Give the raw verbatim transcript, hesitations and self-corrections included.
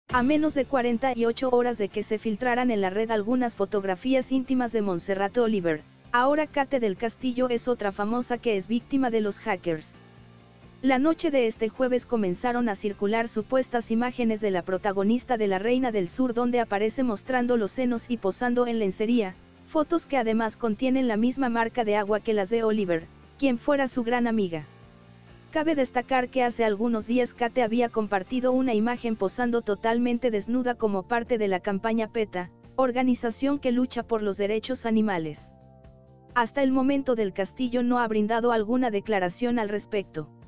A menos de cuarenta y ocho horas de que se filtraran en la red algunas fotografías íntimas de Montserrat Oliver, ahora Kate del Castillo es otra famosa que es víctima de los hackers. La noche de este jueves comenzaron a circular supuestas imágenes de la protagonista de La Reina del Sur donde aparece mostrando los senos y posando en lencería, fotos que además contienen la misma marca de agua que las de Oliver, quien fuera su gran amiga. Cabe destacar que hace algunos días Kate había compartido una imagen posando totalmente desnuda como parte de la campaña PETA, organización que lucha por los derechos animales. Hasta el momento del Castillo no ha brindado alguna declaración al respecto.